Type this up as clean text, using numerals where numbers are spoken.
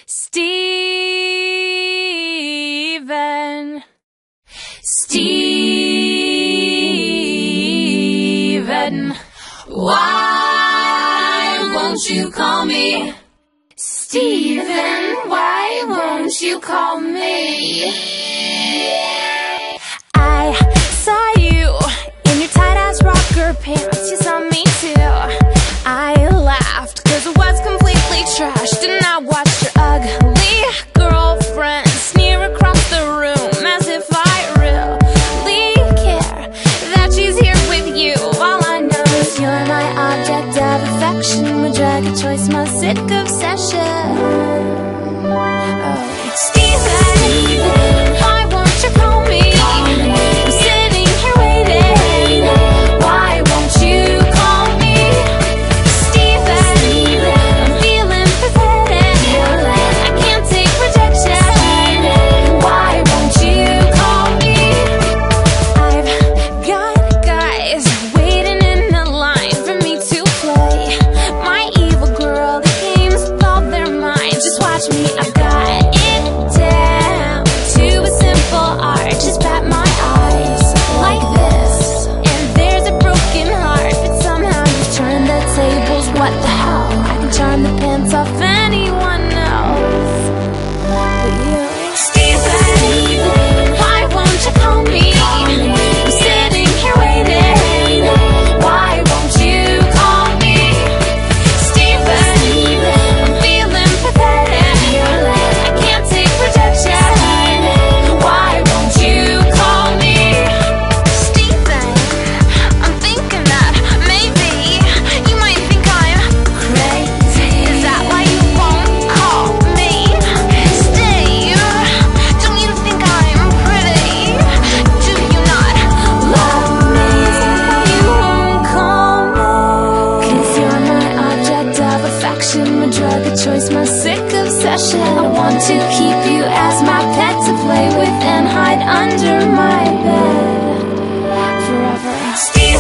Steven. Steven, why won't you call me? Steven, why won't you call me? I saw you in your tight-ass rocker pants. You saw me too. I laughed cause it was completely trashed, and I watched your ugly girlfriend sneer across the room as if I really care that she's here with you. All I know is you're my object of affection, my drug of choice, my sick obsession. Steven, why won't you call me? I'm sitting here waiting. Why won't you call me? Steven, I'm feeling pathetic. I can't take rejection. Why won't you call me? I've got guys waiting in the line for me to play my evil girl. The game's with all their minds. Just watch me, I've got it down to a simple art. Just bat my eyes like this, and there's a broken heart. But somehow you've turned the tables. What the hell? I can charm the pants off anyone else but you. Steven, why won't you call me? I'm sitting here waiting. Why won't you call me? Steven, I'm feeling pathetic. I can't take rejection. Why won't you call me? Steven, I'm thinking that maybe you might think I'm crazy. Is that why you won't call me? Steve, don't you think I'm pretty? Do you not love me? Is that why you won't call me? 'Cause you're my object of affection, my drug of choice, my sick obsession. I want to keep you as my pet to play with and hide under my bed forever. Steve.